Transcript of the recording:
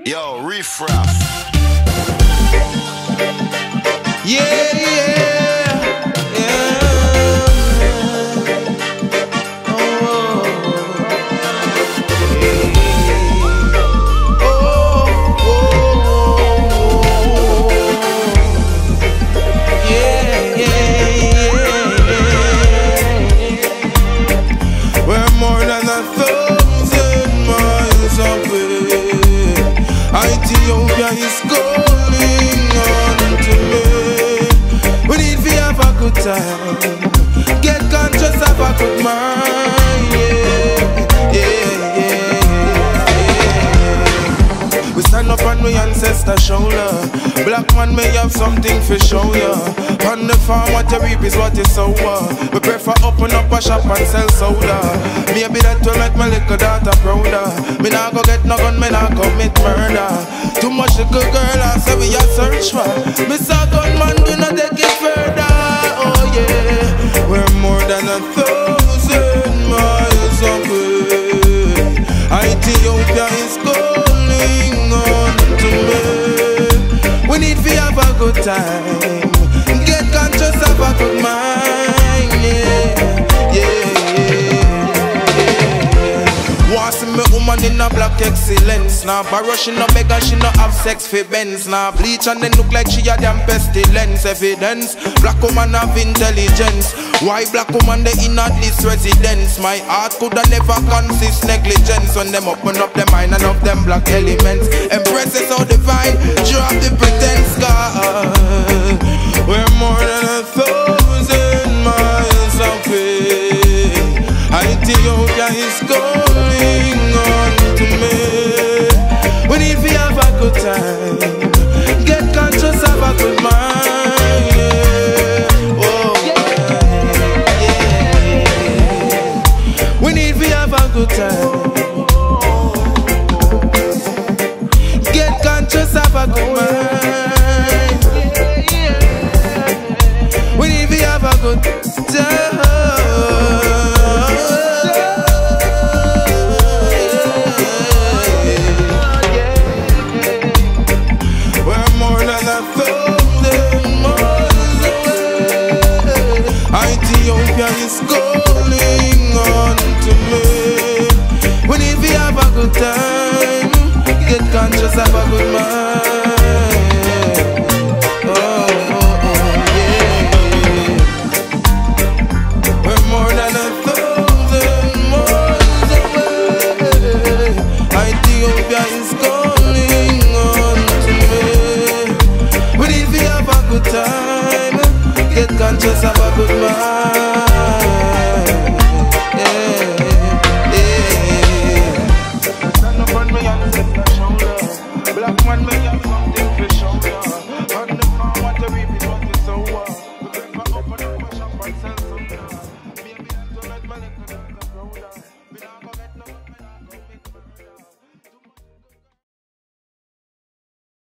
Yo, Riff Raff. Yeah, we're more than 1,000 miles away. Ethiopia is calling on to me. We need to have a good time. Get conscious of a good mind. Yeah. We stand up on my ancestor shoulder. Black man may have something for show ya. On the farm what you reap is what you sow. We prefer open up a shop and sell soda. Maybe that will make my little daughter prouder. Me nah go get no gun, me nah commit murder. Too much little girl I say we a search for. Me saw gunman do not take it further. Oh yeah, we're more than 1,000 miles away. Ethiopia is calling on to me. We need to have a good time. Get conscious of a good mind. Want see me woman in a black excellence. Now borrow she no beg and she no have sex for Benz. Now bleach and then look like she a damn pestilence. Evidence, black woman have intelligence. Why black woman they in at this residence? My heart coulda never consist negligence. When them open up them mind and of them black elements. Empresses so divine, drop the pretense. God, we're more than 1,000 miles away. Ethiopia is calling on to me. We need to have a good time. Get conscious of a good mind. We need to have a good time. Get conscious of a good mind. We need to have a good time. We're more than 1,000 miles away. Ethiopia is calling on to me. We need to have a good time. Get conscious of a good mind. We're more than 1,000 miles away. Ethiopia is calling on to me. We need to have a good time. Get conscious of a good mind.